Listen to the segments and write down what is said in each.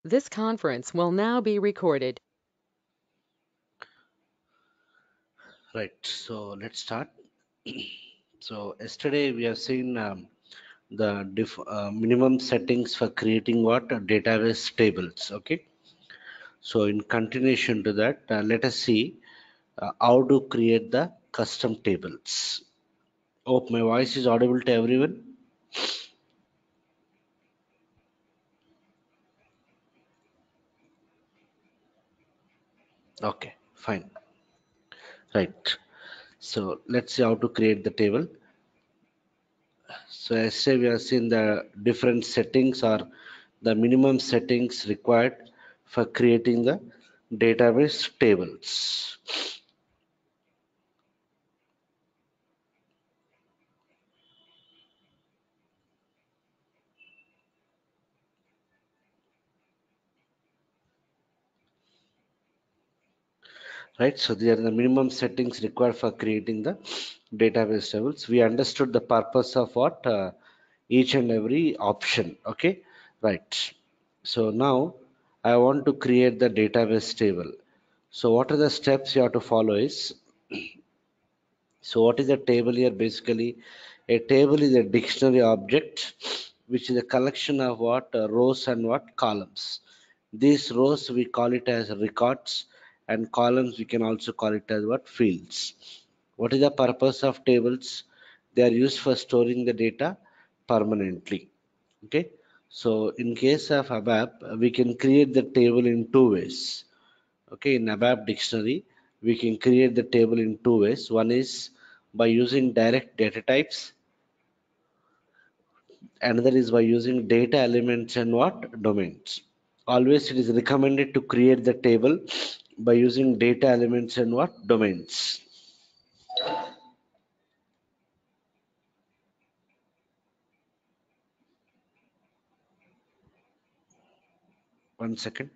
This conference will now be recorded. Right, so let's start. So yesterday we have seen the minimum settings for creating what database tables. Okay, so in continuation to that, let us see how to create the custom tables. Hope my voice is audible to everyone. Okay, fine. Right. So let's see how to create the table. So yesterday we have seen the different settings or the minimum settings required for creating the database tables. Right, so they are the minimum settings required for creating the database tables. We understood the purpose of what each and every option. Okay, right. So now I want to create the database table. So what are the steps you have to follow is, so what is a table here? Basically, a table is a dictionary object which is a collection of what rows and what columns. These rows we call it as records, and columns we can also call it as what fields. What is the purpose of tables? They are used for storing the data permanently. Okay. So in case of ABAP, we can create the table in two ways. Okay, in ABAP dictionary, we can create the table in two ways. One is by using direct data types, another is by using data elements and what domains. Always it is recommended to create the table by using data elements and what domains. One second.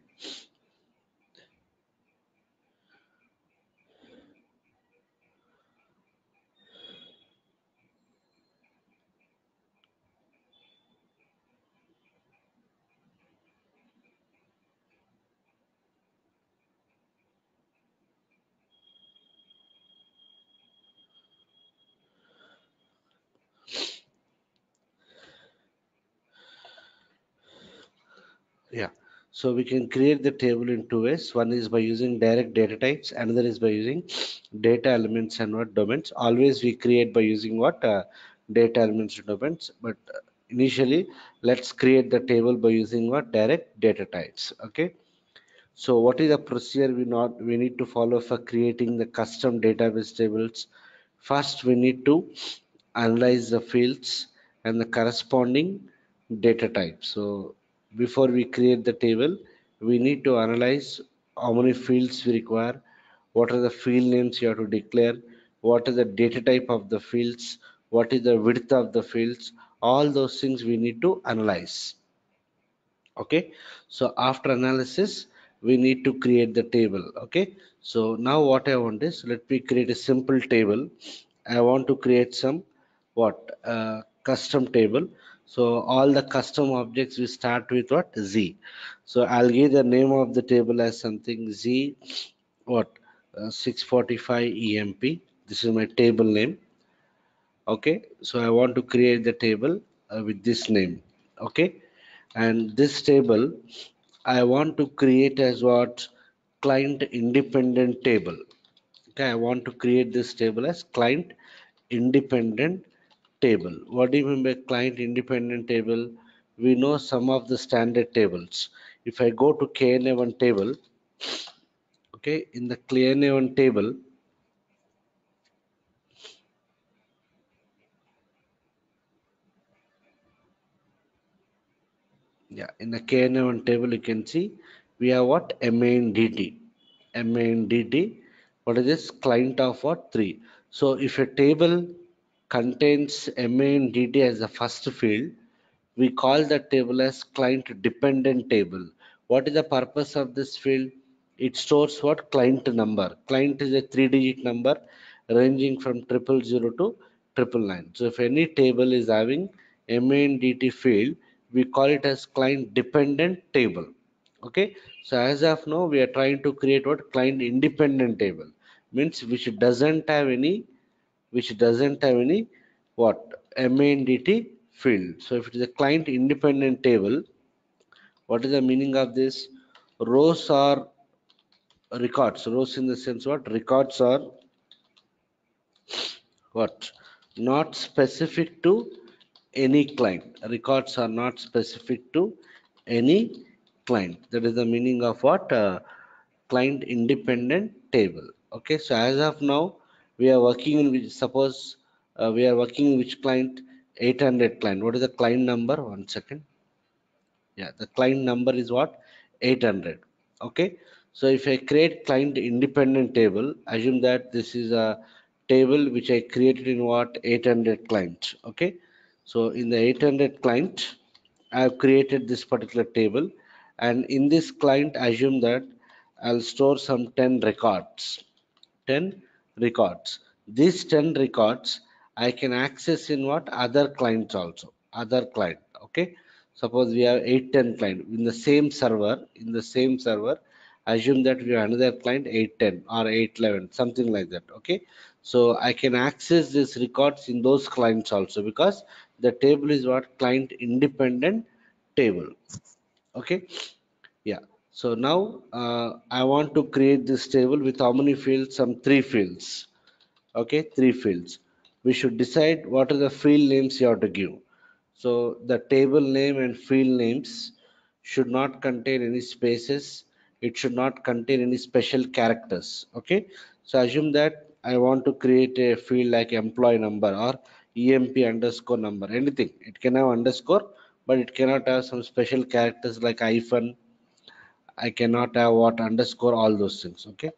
Yeah. So we can create the table in two ways. One is by using direct data types, another is by using data elements and what domains. Always we create by using what data elements and domains. But initially, let's create the table by using what direct data types. Okay. So what is the procedure we need to follow for creating the custom database tables? First, we need to analyze the fields and the corresponding data type. So before we create the table, we need to analyze how many fields we require, what are the field names you have to declare, what is the data type of the fields, what is the width of the fields, all those things we need to analyze. Okay, so after analysis we need to create the table. Okay, so now what I want is, let me create a simple table. I want to create some what custom table. So all the custom objects we start with what z. So I'll give the name of the table as something z what 645 emp. This is my table name. Okay, so I want to create the table with this name. Okay, and this table I want to create as what client independent table. Okay, I want to create this table as client independent table. What do you mean by client independent table? We know some of the standard tables. If I go to KNA1 table, okay, in the KNA1 table, yeah, in the KNA1 table, you can see we have what MANDT. MANDT, what is this? Client of what? 3. So if a table contains MANDT as the first field, we call that table as client dependent table. What is the purpose of this field? It stores what? Client number. Client is a 3-digit number ranging from 000 to 999. So if any table is having MANDT field, we call it as client dependent table. Okay, so as of now we are trying to create what client independent table, means which doesn't have any what MANDT field. So if it is a client independent table, what is the meaning of this? Rows are records. Rows in the sense what? Records are what? Not specific to any client. Records are not specific to any client. That is the meaning of what? Client independent table. Okay, so as of now, we are working in which, suppose we are working in which client? 800 client. What is the client number? One second. Yeah, the client number is what? 800. Okay, so if I create client independent table, assume that this is a table which I created in what? 800 client. Okay, so in the 800 client I have created this particular table, and in this client assume that I'll store some 10 records. 10 records. These 10 records I can access in what? Other clients also. Other client. Okay. Suppose we have 810 client in the same server. In the same server, assume that we have another client 810 or 811, something like that. Okay. So I can access these records in those clients also, because the table is what? Client independent table. Okay. Yeah. So now I want to create this table with how many fields? Some three fields. Okay, three fields. We should decide what are the field names you have to give. So the table name and field names should not contain any spaces. It should not contain any special characters. Okay. So assume that I want to create a field like employee number or EMP underscore number. Anything. It can have underscore, but it cannot have some special characters like hyphen. I cannot have what underscore, all those things. Okay.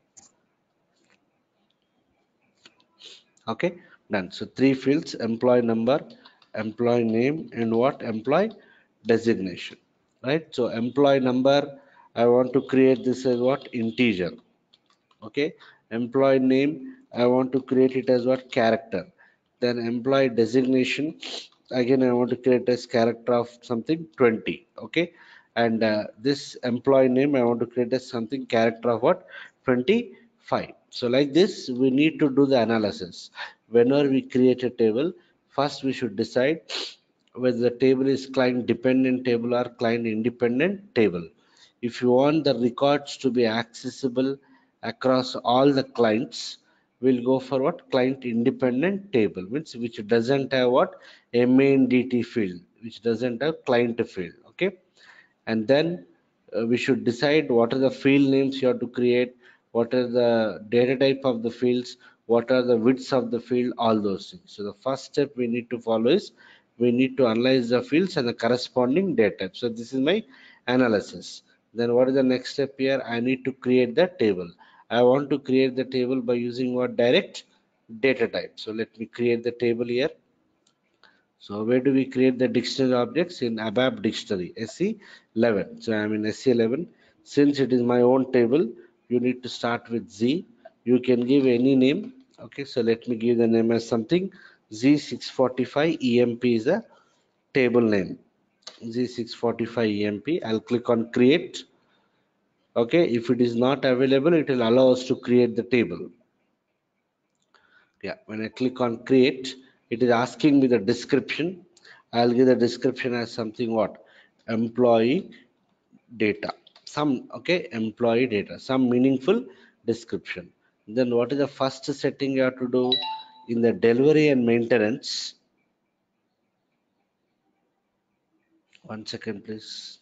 Okay, done. So three fields: employee number, employee name, and what? Employee designation. Right. So employee number, I want to create this as what? Integer. Okay. Employee name, I want to create it as what? Character. Then employee designation, again I want to create as character of something 20. Okay. And this employee name I want to create as something character of what? 25. So like this we need to do the analysis. Whenever we create a table, first we should decide whether the table is client dependent table or client independent table. If you want the records to be accessible across all the clients, we'll go for what? Client independent table, means which doesn't have what? MANDT field, which doesn't have client field. Okay. And then we should decide what are the field names you have to create, what are the data type of the fields, what are the widths of the field, all those things. So the first step we need to follow is we need to analyze the fields and the corresponding data type. So this is my analysis. Then what is the next step here? I need to create the table. I want to create the table by using what? Direct data type. So let me create the table here. So where do we create the dictionary objects? In ABAP dictionary, SE11. So I'm in SE11. Since it is my own table, you need to start with Z. You can give any name. Okay, so let me give the name as something. Z645 EMP is a table name. Z645 EMP. I'll click on create. Okay, if it is not available, it will allow us to create the table. Yeah, when I click on create, it is asking me the description. I'll give the description as something what? Employee data. Some, okay, employee data, some meaningful description. Then what is the first setting you have to do? In the delivery and maintenance, one second please.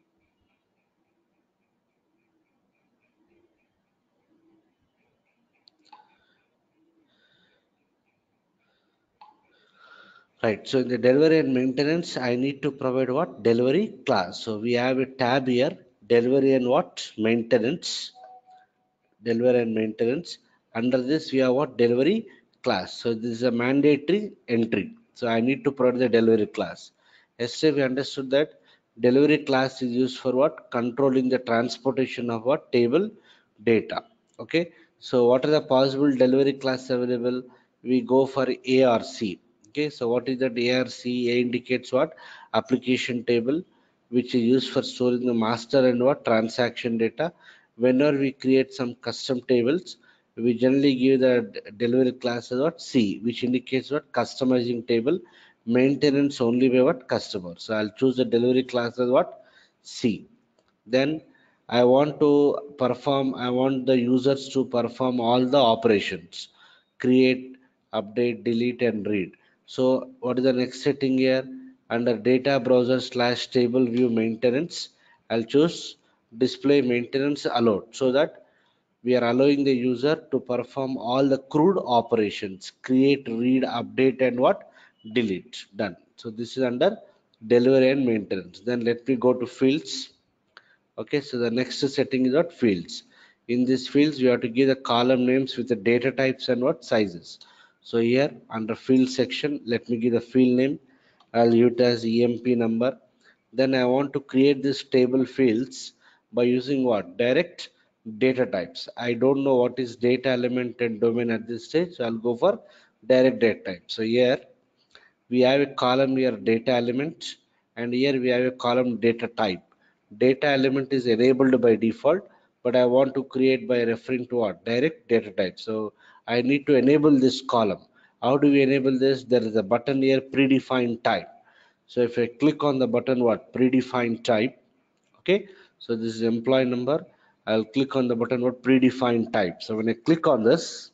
Right, so in the delivery and maintenance, I need to provide what? Delivery class. So we have a tab here, delivery and what? Maintenance. Delivery and maintenance. Under this we have what? Delivery class. So this is a mandatory entry, so I need to provide the delivery class. Yesterday we understood that delivery class is used for what? Controlling the transportation of what? Table data. Okay, so what are the possible delivery class available? We go for ARC. Okay, so what is that? ARC? A indicates what? Application table. which is used for storing the master and what transaction data. Whenever we create some custom tables, we generally give the delivery class as what C, which indicates what customizing table, maintenance only by what customer. So I'll choose the delivery class as what C. Then I want the users to perform all the operations, create, update, delete, and read. So what is the next setting here? Under data browser slash table view maintenance, I'll choose display maintenance allowed, so that we are allowing the user to perform all the crude operations, create, read, update, and what delete. Done. So this is under delivery and maintenance. Then let me go to fields. Okay, so the next setting is what fields. In these fields, you have to give the column names with the data types and what sizes. So here under field section, let me give the field name. I'll use it as EMP number. Then I want to create this table fields by using what? Direct data types. I don't know what is data element and domain at this stage, so I'll go for direct data type. So here we have a column here data element, and here we have a column data type. Data element is enabled by default, but I want to create by referring to what direct data type. So I need to enable this column. How do we enable this? There is a button here, predefined type. So if I click on the button what predefined type, okay, so this is employee number. I'll click on the button what predefined type. So when I click on this,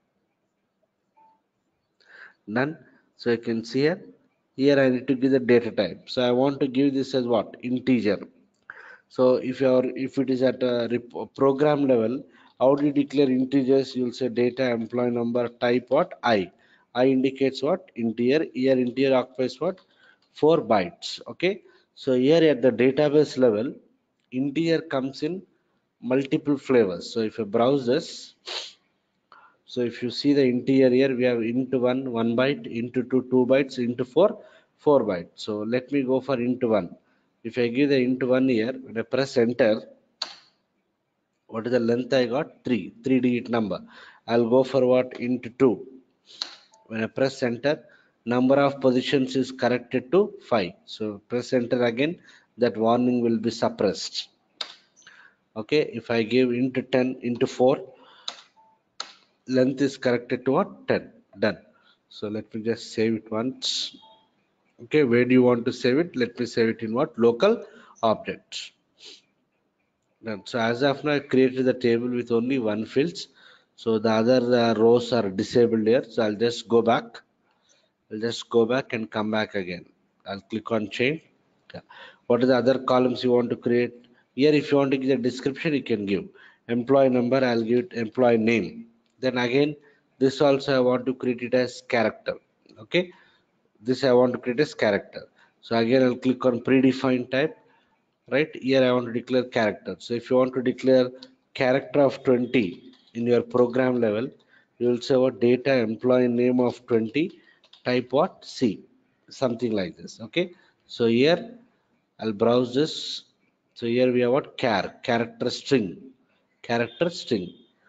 none. So I can see here I need to give the data type. So I want to give this as what integer. So if it is at a program level, how do you declare integers? You'll say data employee number type what I indicates what integer. Here integer occupies what 4 bytes. Okay, so here at the database level, integer comes in multiple flavors. So if you browse this, so if you see the interior, we have int 1, 1 byte, int 2, 2 bytes, int 4, 4 bytes. So let me go for int 1. If I give the int 1 here, when I press enter, what is the length I got? 3, 3-digit number. I'll go for what? Int 2. When I press enter, number of positions is corrected to 5. So press enter again, that warning will be suppressed. Okay, if I give int 10, int 4, length is corrected to what? 10. Done. So let me just save it once. Okay, where do you want to save it? Let me save it in what? Local object. Done. So as of now, I created the table with only one fields. So the other rows are disabled here. So I'll just go back. I'll just go back and come back again. I'll click on change. Yeah. What are the other columns you want to create? Here, if you want to give the description, you can give employee number. I'll give it employee name. Then again, this also I want to create it as character. Okay, this I want to create as character. So again, I'll click on predefined type. Right here, I want to declare character. So if you want to declare character of 20 in your program level, you will say what data employee name of 20, type what C, something like this. Okay, so here I'll browse this. So here we have what character string, character string.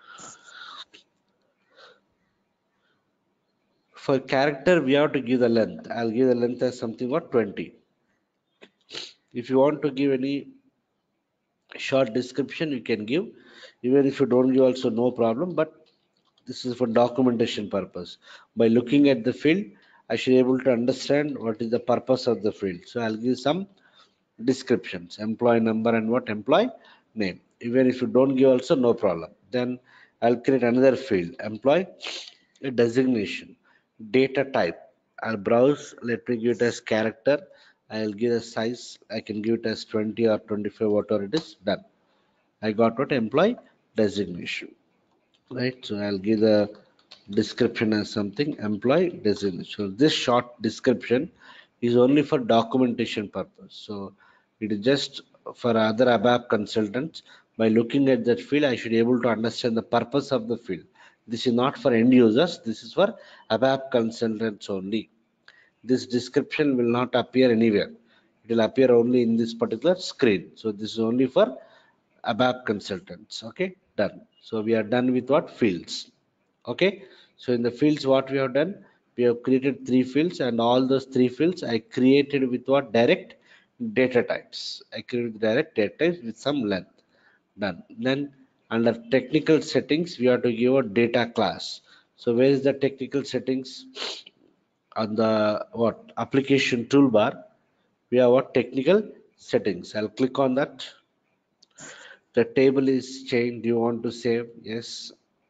For character, we have to give the length. I'll give the length as something what 20. If you want to give any short description, you can give. Even if you don't give also, no problem, but this is for documentation purpose. By looking at the field, I should be able to understand what is the purpose of the field. So I'll give some descriptions, employee number and what employee name. Even if you don't give also, no problem. Then I'll create another field, employee designation, data type. I'll browse, let me give it as character. I'll give a size, I can give it as 20 or 25, whatever it is. Done. I got what employee designation. Right, so I'll give the description as something employee designation. So this short description is only for documentation purpose. So it is just for other ABAP consultants. By looking at that field, I should be able to understand the purpose of the field. This is not for end users, this is for ABAP consultants only. This description will not appear anywhere, it will appear only in this particular screen. So this is only for ABAP consultants. Okay, done. So we are done with what fields. Okay, so in the fields, what we have done, we have created 3 fields, and all those 3 fields I created with what direct data types. I create direct data types with some length. Done. Then under technical settings, we have to give a data class. So where is the technical settings? On the what application toolbar, we have what technical settings. I'll click on that. The table is changed. Do you want to save? Yes.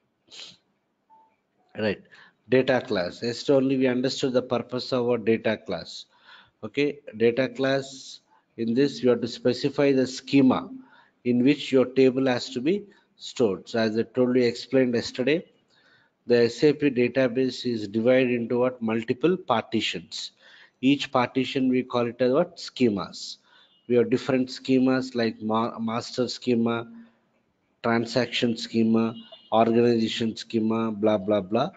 Right. Data class. Yes, only we understood the purpose of our data class. Okay. Data class, in this you have to specify the schema in which your table has to be stored. So as I told you, explained yesterday, the SAP database is divided into what multiple partitions. Each partition we call it as what schemas. We have different schemas like master schema, transaction schema, organization schema, blah blah blah.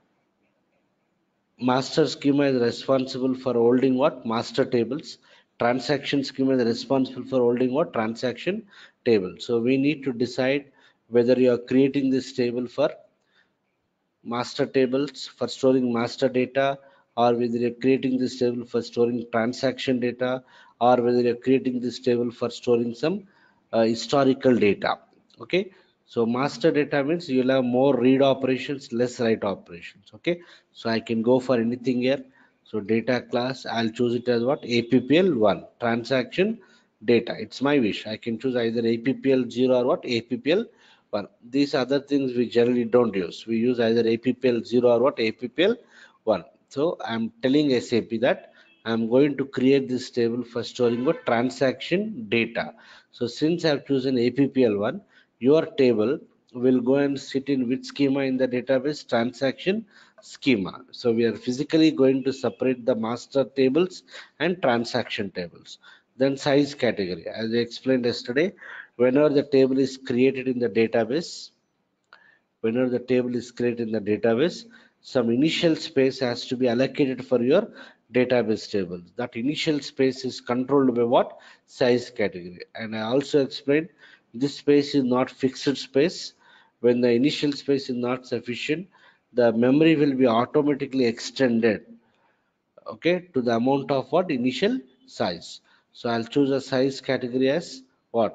Master schema is responsible for holding what master tables. Transaction schema is responsible for holding what transaction table. So we need to decide whether you are creating this table for master tables for storing master data, or whether you're creating this table for storing transaction data, or whether you're creating this table for storing some historical data. Okay, so master data means you'll have more read operations, less write operations. Okay, so I can go for anything here. So data class, I'll choose it as what APPL1 transaction data. It's my wish. I can choose either APPL0 or what APPL1. These other things we generally don't use. We use either APPL0 or what APPL1. So I'm telling SAP that I'm going to create this table for storing what transaction data. So since I've chosen APPL1, your table will go and sit in which schema in the database? Transaction schema. So we are physically going to separate the master tables and transaction tables. Then size category. As I explained yesterday, whenever the table is created in the database, whenever the table is created in the database, some initial space has to be allocated for your database table. That initial space is controlled by what? Size category. And I also explained this space is not fixed space. When the initial space is not sufficient, the memory will be automatically extended, okay, to the amount of what initial size. So I'll choose a size category as what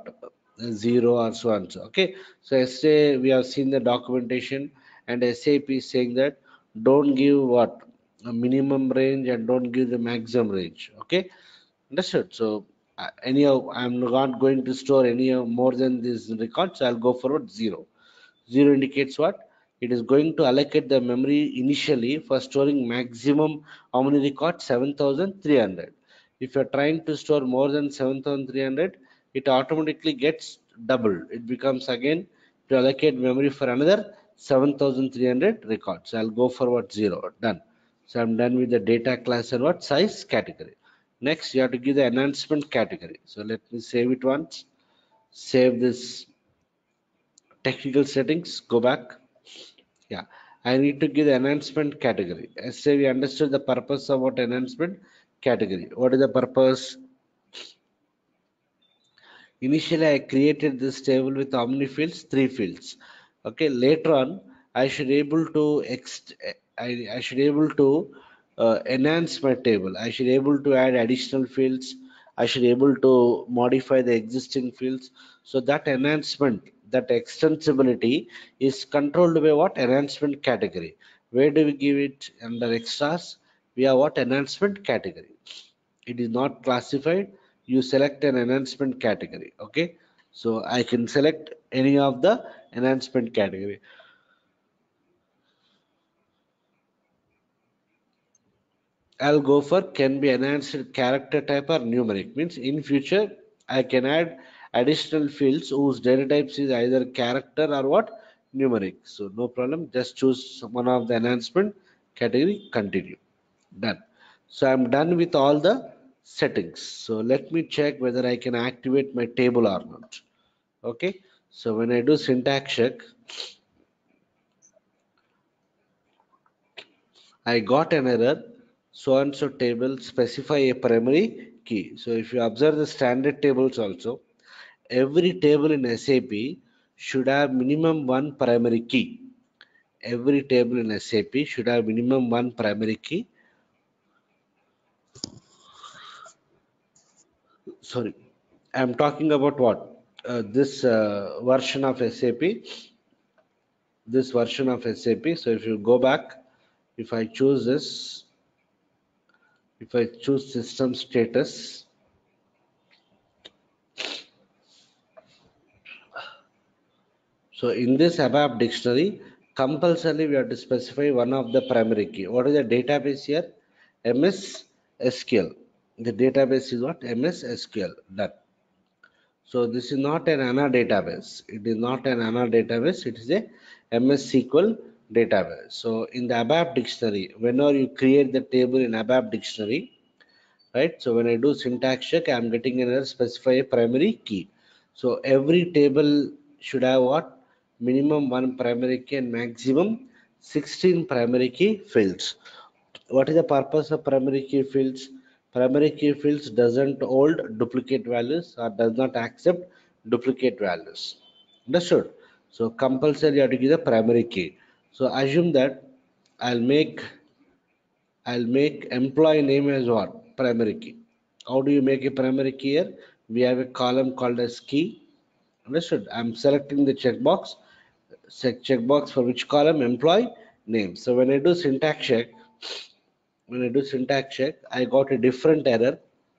0 or so and so. Okay, so yesterday we have seen the documentation, and SAP is saying that don't give what a minimum range and don't give the maximum range. Okay, understood. So anyhow, I'm not going to store any more than this record, so I'll go forward 0. 0 indicates what? It is going to allocate the memory initially for storing maximum how many records? 7,300. If you're trying to store more than 7,300, it automatically gets doubled. It becomes again to allocate memory for another 7,300 records. So I'll go for what? 0. Done. So I'm done with the data class and what? Size category. Next, you have to give the enhancement category. So let me save it once. Save this technical settings, go back. Yeah, I need to give the enhancement category. As say we understood the purpose of what enhancement category. What is the purpose? Initially, I created this table with how many fields? Three fields. Okay, later on, I should able to I should able to enhance my table. I should able to add additional fields. I should able to modify the existing fields. So that enhancement, that extensibility is controlled by what? Enhancement category. Where do we give it under extras? We have what? Enhancement category. It is not classified. You select an enhancement category. Okay, so I can select any of the enhancement category. I'll go for can be enhanced character type or numeric. Means in future I can add additional fields whose data types is either character or what? Numeric. So no problem. Just choose one of the enhancement category. Continue. Done. So I'm done with all the settings. So let me check whether I can activate my table or not. Okay. So when I do syntax check, I got an error. So and so table specify a primary key. So if you observe the standard tables also, every table in SAP should have minimum one primary key. Every table in SAP should have minimum one primary key. sorry, I'm talking about what? This version of SAP, this version of SAP. So if you go back, if I choose this, if I choose system status, so in this ABAP dictionary, compulsorily we have to specify one of the primary key. What is the database here? MS SQL. The database is what? MS SQL. Done. So this is not an ANA database. It is not an ANA database. It is a MS SQL database. So in the ABAP dictionary, whenever you create the table in ABAP dictionary, right? So when I do syntax check, I'm getting an error specify a primary key. So every table should have what? Minimum one primary key and maximum 16 primary key fields. What is the purpose of primary key fields? Primary key fields doesn't hold duplicate values or does not accept duplicate values. Understood? So compulsory you have to give the primary key. So assume that I'll make I'll make employee name as what? Primary key. How do you make a primary key here? We have a column called as key. Understood? I'm selecting the checkbox. Checkbox for which column? Employee name. So when I do syntax check, I got a different error.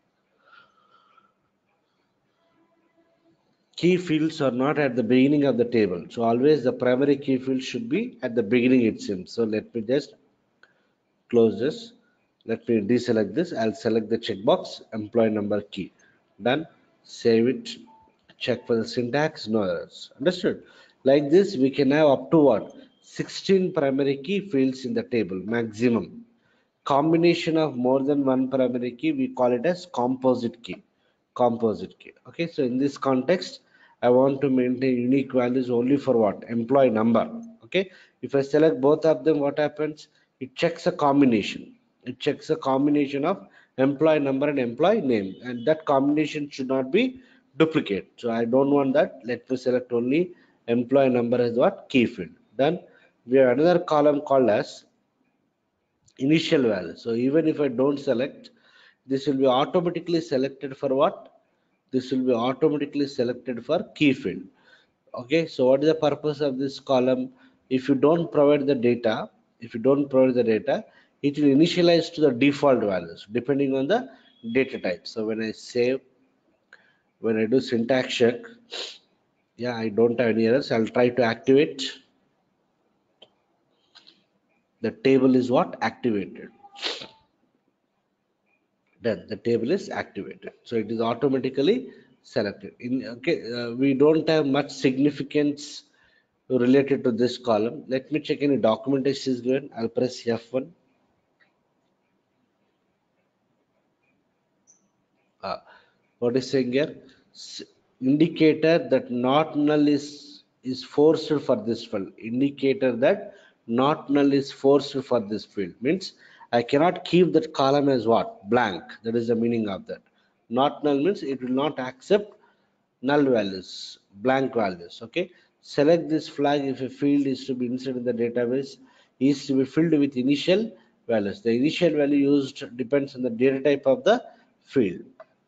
Key fields are not at the beginning of the table. So always the primary key field should be at the beginning itself. So let me just close this. Let me deselect this. I'll select the checkbox, employee number key. Done. Save it. Check for the syntax, no errors. Understood? Like this, we can have up to what? 16 primary key fields in the table, maximum. Combination of more than one primary key, we call it as composite key. Okay, so in this context, I want to maintain unique values only for what? Employee number. Okay, if I select both of them, what happens? It checks a combination. It checks a combination of employee number and employee name, and that combination should not be duplicate. So I don't want that. Let me select only employee number as what? Key field. Done. We have another column called as initial value. So even if I don't select, this will be automatically selected for what? This will be automatically selected for key field. Okay, so what is the purpose of this column? If you don't provide the data, if you don't provide the data, it will initialize to the default values depending on the data type. So when I save, when I do syntax check, yeah, I don't have any errors. I'll try to activate. The table is what? Activated. Then the table is activated, so it is automatically selected in. Okay, we don't have much significance related to this column. Let me check any documentation is given. I'll press F1. uh, what is saying here? Indicator that not null is forced for this field. Indicator that not null is forced for this field means I cannot keep that column as what? Blank. That is the meaning of that. Not null means it will not accept null values, blank values. Okay, select this flag if a field is to be inserted in the database is to be filled with initial values. The initial value used depends on the data type of the field.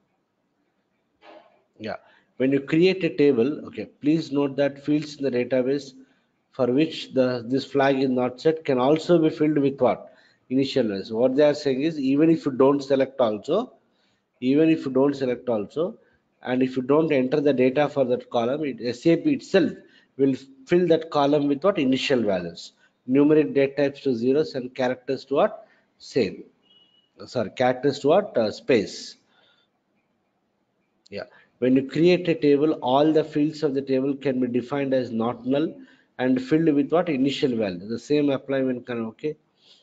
Yeah, when you create a table, okay, please note that fields in the database for which this flag is not set can also be filled with what? Initial values. What they are saying is even if you don't select also, even if you don't select also, and if you don't enter the data for that column, SAP itself will fill that column with what? Initial values. Numerate data types to zeros and characters to what? Same. Sorry, characters to what? Space. Yeah. When you create a table, all the fields of the table can be defined as not null and filled with what? Initial value. The same apply when okay.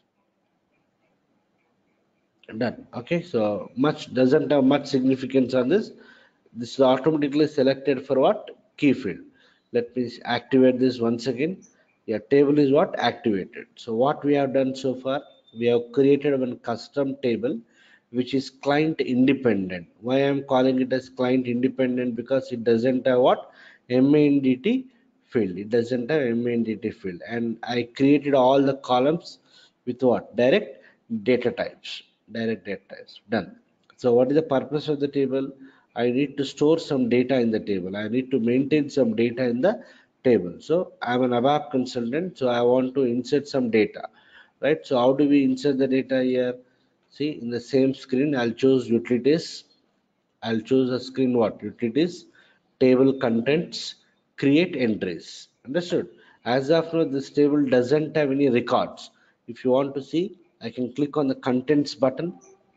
Done. Okay. So much doesn't have much significance on this. This is automatically selected for what? Key field. Let me activate this once again. Yeah, table is what? Activated. So what we have done so far, we have created one custom table which is client independent. Why I am calling it as client independent? Because it doesn't have what? MANDT field. It doesn't have MANDT field. And I created all the columns with what? Direct data types. Direct data types. Done. So what is the purpose of the table? I need to store some data in the table. I need to maintain some data in the table. So I'm an ABAP consultant, so I want to insert some data, right? So how do we insert the data here? See, in the same screen, I'll choose utilities. I'll choose a screen what? Utilities, table contents, create entries. Understood? As of now, this table doesn't have any records. If you want to see, I can click on the contents button.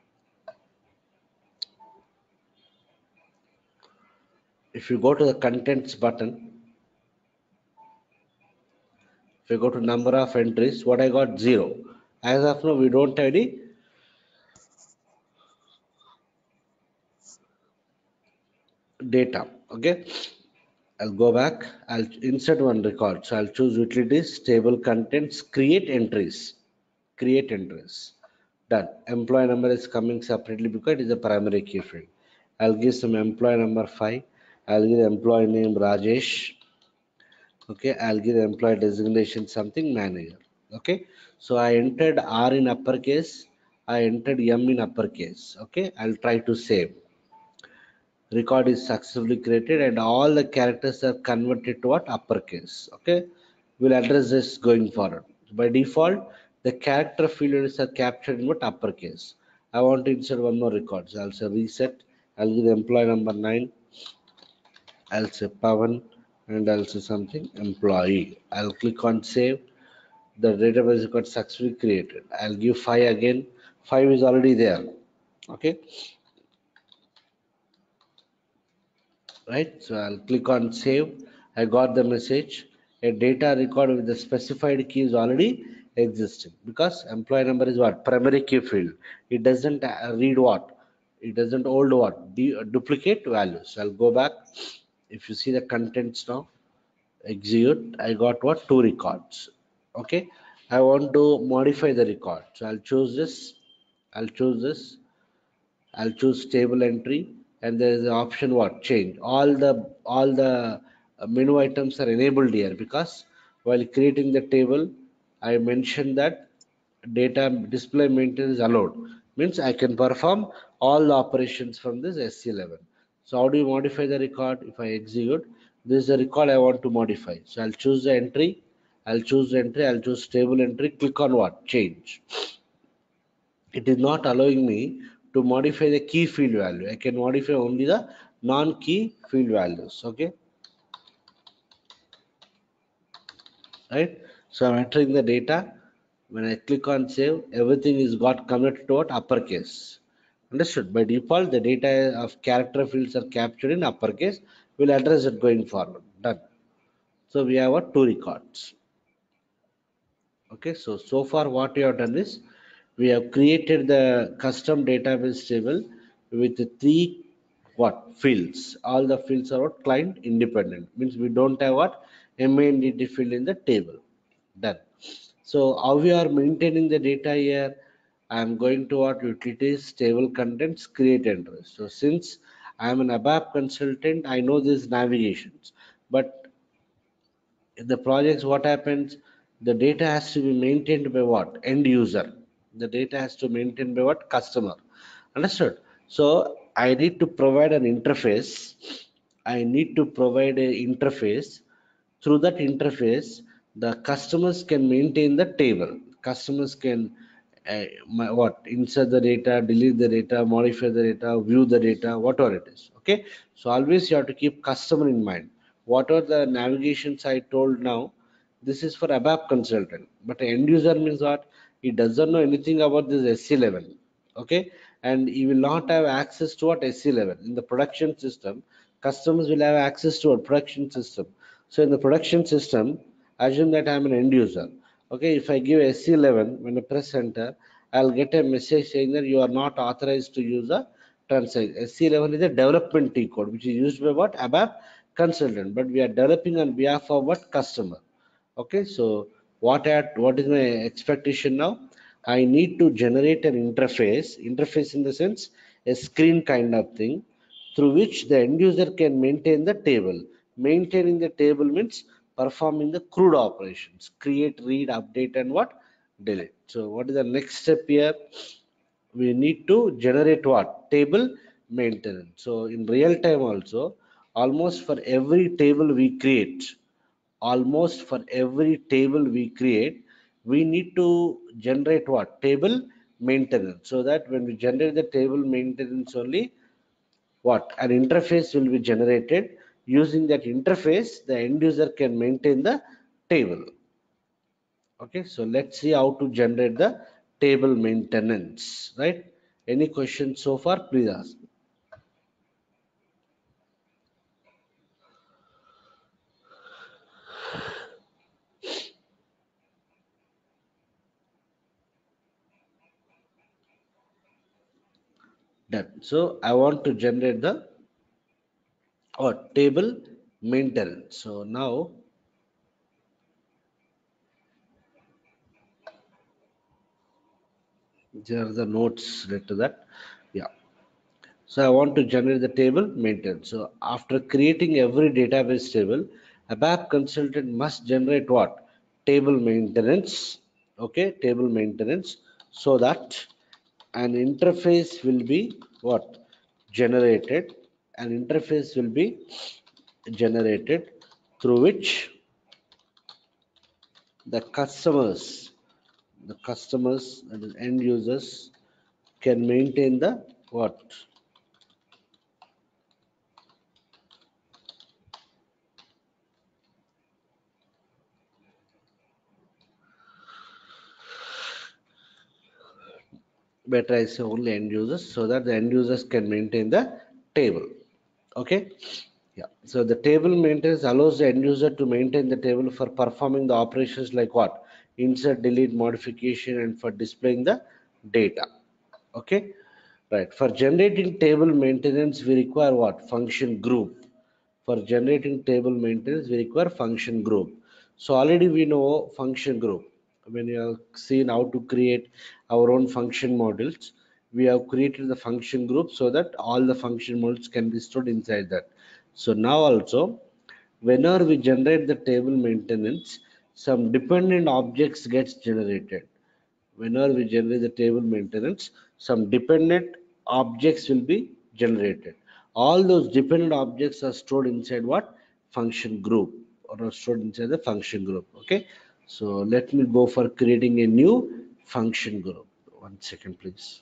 If you go to the contents button, if you go to number of entries, what I got? 0. As of now, we don't have any data. Okay. I'll go back. I'll insert one record. So I'll choose utilities, table contents, create entries. Create entries. Done. Employee number is coming separately because it is a primary key field. I'll give some employee number 5. I'll give employee name Rajesh. Okay. I'll give employee designation something manager. Okay. So I entered R in uppercase. I entered M in uppercase. Okay. I'll try to save. Record is successfully created and all the characters are converted to what? Uppercase. Okay, we'll address this going forward. By default, the character fields are captured in what? Uppercase. I want to insert one more record, so I'll say reset. I'll give the employee number 9. I'll say Pavan, and I'll say something employee. I'll click on save. The database got successfully created. I'll give 5 again. 5 is already there. Okay, right? So I'll click on save. I got the message. A data record with the specified key is already existing because employee number is what? Primary key field. It doesn't read what? It doesn't hold what? Duplicate values. I'll go back. If you see the contents now, execute. I got what? 2 records. Okay. I want to modify the record. So I'll choose this. I'll choose this. I'll choose table entry, and there is an option what? Change. All the menu items are enabled here because while creating the table, I mentioned that data display maintenance is allowed. Means I can perform all the operations from this SC11. So how do you modify the record? If I execute, this is the record I want to modify. So I'll choose the entry. I'll choose the entry. I'll choose table entry. Click on what? Change. It is not allowing me to modify the key field value. I can modify only the non-key field values. Okay, right? So I'm entering the data. When I click on save, everything is got converted to what? Uppercase. Understood? By default, the data of character fields are captured in uppercase. We'll address it going forward. Done. So we have what? 2 records. Okay, so far what we have done is we have created the custom database table with the 3 what? Fields. All the fields are what? Client independent. Means we don't have what? MANDT field in the table. Done. So how we are maintaining the data here? I am going to what? Utilities, table contents, create entries. So since I am an ABAP consultant, I know these navigations. But in the projects, what happens? The data has to be maintained by what? End user. The data has to maintain by what? Customer. Understood? So I need to provide an interface. I need to provide an interface. Through that interface, the customers can maintain the table. Customers can what? Insert the data, delete the data, modify the data, view the data, whatever it is. Okay, so always you have to keep customer in mind. Whatever the navigations I told now, this is for ABAP consultant, but end user means what? He doesn't know anything about this SC11. Okay, and he will not have access to what? SC11 in the production system. Customers will have access to a production system. So in the production system, assume that I'm an end user. Okay, if I give SC11, when I press enter, I'll get a message saying that you are not authorized to use a transaction. SC11 is a development T code, which is used by what? ABAP consultant, but we are developing on behalf of what? Customer. Okay, so what is my expectation now? I need to generate an interface in the sense a screen kind of thing, through which the end user can maintain the table. Maintaining the table means performing the crude operations: create, read, update, and what? Delete. So what is the next step here? We need to generate what? Table, maintenance. So in real time also, almost for every table we create, almost for every table we create, we need to generate what? Table maintenance. So that when we generate the table maintenance only, what? An interface will be generated. Using that interface, the end user can maintain the table. Okay, so let's see how to generate the table maintenance, right? Any questions so far? Please ask. Done. So I want to generate the table maintenance. So now there are the notes related to that. Yeah. So I want to generate the table maintenance. So after creating every database table, a ABAP consultant must generate what? Table maintenance. Okay, table maintenance, so that an interface will be what? Generated. An interface will be generated through which the customers, that is end users, can maintain the what? Better I say only end users, so that the end users can maintain the table. Okay. Yeah, so the table maintenance allows the end user to maintain the table for performing the operations like what? Insert, delete, modification, and for displaying the data. Okay, right. For generating table maintenance, we require what? Function group. For generating table maintenance, we require function group. So already we know function group. When you have seen how to create our own function models, we have created the function group so that all the function models can be stored inside that. So now also, whenever we generate the table maintenance, some dependent objects gets generated. Whenever we generate the table maintenance, some dependent objects will be generated. All those dependent objects are stored inside what? Function group, or are stored inside the function group. Okay, so let me go for creating a new function group. One second, please.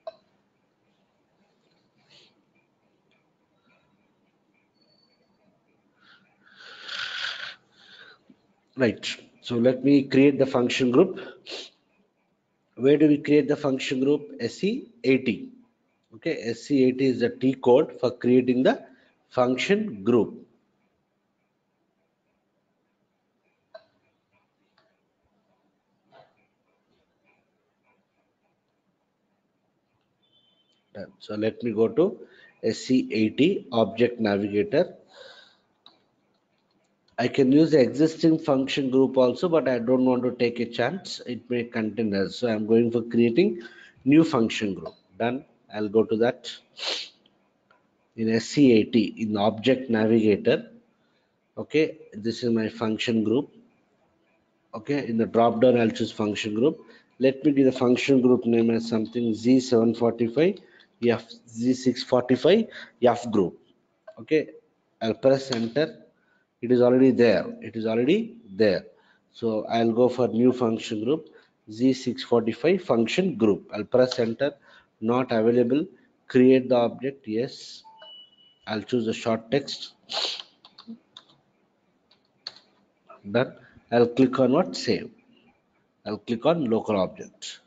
Right, so let me create the function group. Where do we create the function group? SE80. Okay, SE80 is the T code for creating the function group. Done. So let me go to SE80 Object Navigator. I can use the existing function group also, but I don't want to take a chance. It may contain errors. So I'm going for creating new function group. Done. I'll go to that in SE80 in Object Navigator. Okay, this is my function group. Okay, in the drop down, I'll choose function group. Let me give the function group name as something Z745 F Z645 F group. Okay, I'll press enter. It is already there. It is already there. So I'll go for new function group Z645 function group. I'll press enter. Not available. Create the object. Yes. I'll choose the short text. Done. I'll click on what? Save. I'll click on local object.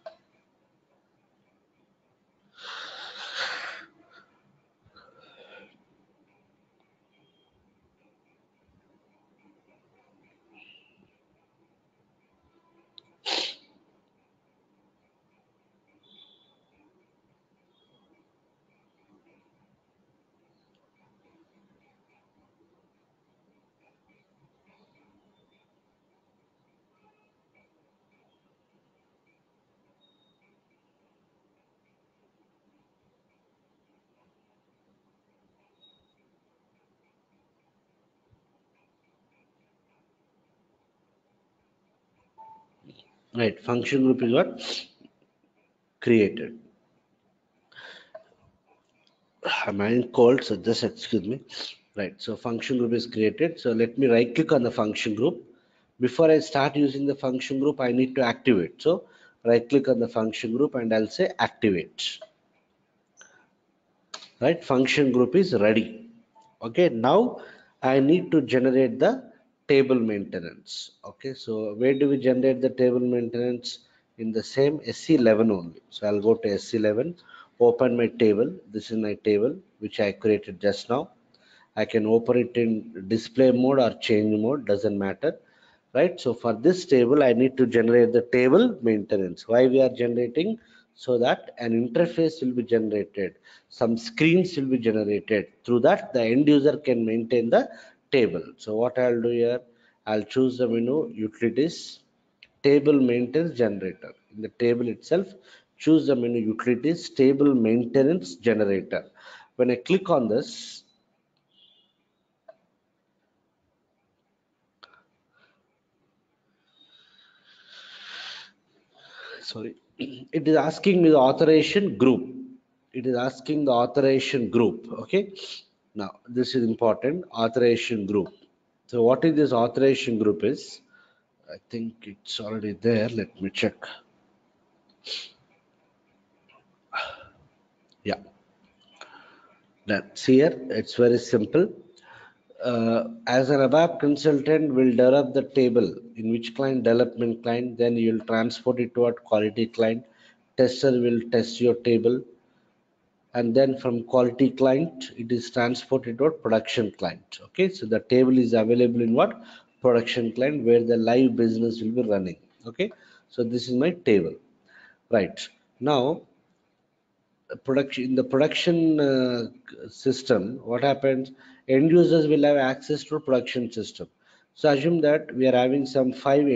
Right. Function group is what? Created. I'm having cold, so just excuse me. Right, so function group is created. So let me right click on the function group. Before I start using the function group, I need to activate. So right click on the function group and I'll say activate. Right, function group is ready. Okay, now I need to generate the table maintenance. Okay, so where do we generate the table maintenance? In the same SC11 only. So I'll go to SC11, open my table. This is my table which I created just now. I can open it in display mode or change mode, doesn't matter. Right, so for this table I need to generate the table maintenance. Why we are generating? So that an interface will be generated, some screens will be generated, through that the end user can maintain the table. So what I'll do here, I'll choose the menu utilities, table maintenance generator. In the table itself, choose the menu utilities, table maintenance generator. When I click on this, sorry, it is asking me the authorization group. It is asking the authorization group. Okay, now this is important, authorization group. So what is this authorization group is, I think it's already there, let me check. Yeah, that's here. It's very simple. As an ABAP consultant will develop the table in which client, development client, then you'll transport it to a quality client, tester will test your table, and then from quality client it is transported to production client. Okay, so the table is available in what? Production client, where the live business will be running. Okay, so this is my table. Right, now production, in the production system, what happens? End users will have access to production system. So assume that we are having some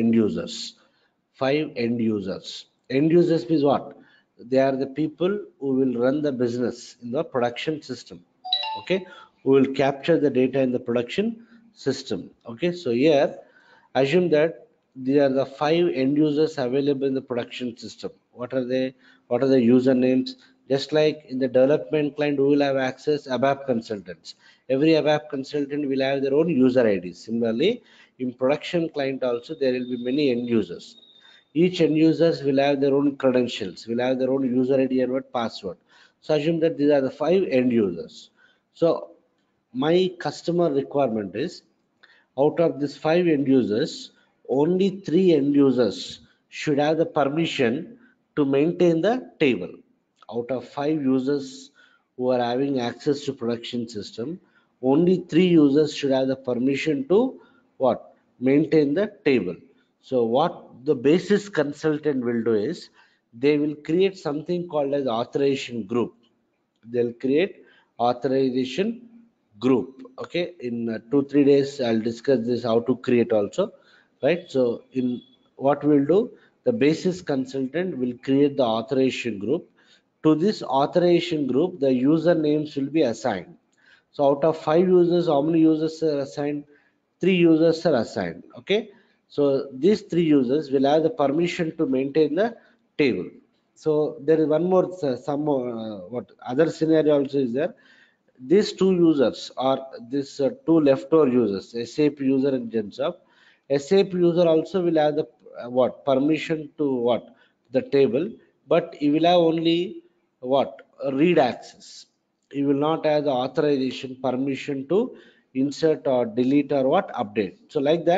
five end users. End users means what? They are the people who will run the business in the production system. Okay, who will capture the data in the production system. Okay, so here assume that there are the five end users available in the production system. What are they? What are the usernames? Just like in the development client, we will have access ABAP consultants. Every ABAP consultant will have their own user ID. Similarly, in production client also there will be many end users. Each end users will have their own credentials, will have their own user ID and what password. So assume that these are the five end users. So my customer requirement is, out of these five end users, only three end users should have the permission to maintain the table. Out of five users who are having access to production system, only three users should have the permission to what? Maintain the table. So what the basis consultant will do is, they will create something called as authorization group. They'll create authorization group. Okay, in 2 3 days I'll discuss this how to create also. Right, so in what we'll do, the basis consultant will create the authorization group. To this authorization group the user names will be assigned. So out of five users, how many users are assigned? Three users are assigned. Okay, so these three users will have the permission to maintain the table. So there is one more, some more, what other scenario also is there. These two users are these two leftover users, SAP user and Gensoft. SAP user also will have the what permission to what the table, but he will have only what read access. He will not have the authorization permission to insert or delete or what update. So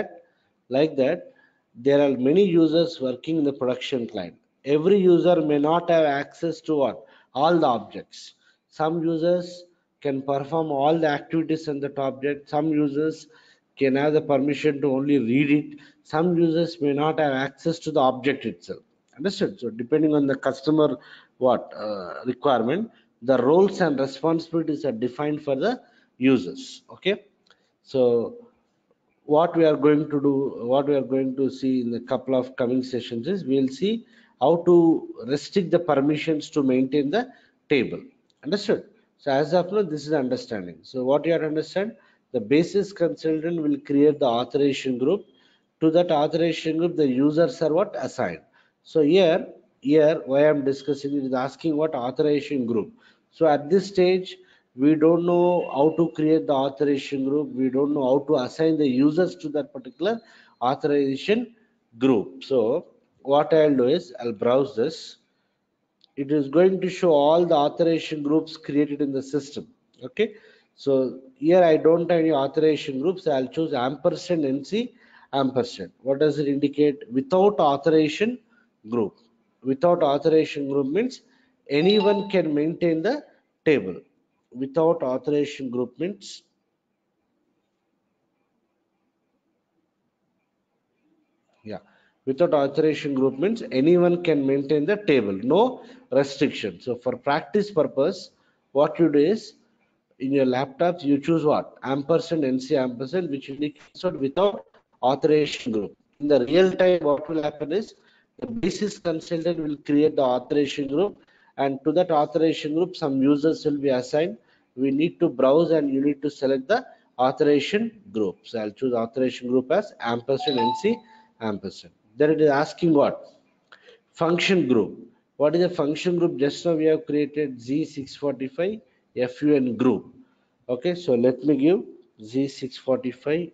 like that, there are many users working in the production client. Every user may not have access to what? All the objects. Some users can perform all the activities on that object. Some users can have the permission to only read it. Some users may not have access to the object itself. Understood? So depending on the customer what requirement, the roles and responsibilities are defined for the users. Okay. So what we are going to do, what we are going to see in a couple of coming sessions is, we'll see how to restrict the permissions to maintain the table. Understood? So as of now, this is understanding. So what you have to understand, the basis consultant will create the authorization group. To that authorization group, the users are what assigned. So here why I'm discussing it is asking what authorization group. So at this stage, We don't know how to create the authorization group. We don't know how to assign the users to that particular authorization group. So what I'll do is I'll browse this. It is going to show all the authorization groups created in the system. Okay, so here I don't have any authorization groups. I'll choose ampersand nc ampersand. What does it indicate? Without authorization group. Without authorization group means anyone can maintain the table. Without authorization group means, yeah, without authorization group means anyone can maintain the table, no restriction. So for practice purpose, what you do is in your laptops you choose what? Ampersand nc ampersand, which indicates what? Without authorization group. In the real time, what will happen is the basis consultant will create the authorization group, and to that authorization group some users will be assigned. We need to browse and you need to select the authorization group. So I'll choose authorization group as ampersand nc ampersand. Then it is asking what? Function group. What is a function group? Just now we have created Z645 FUN group. Okay, so let me give Z645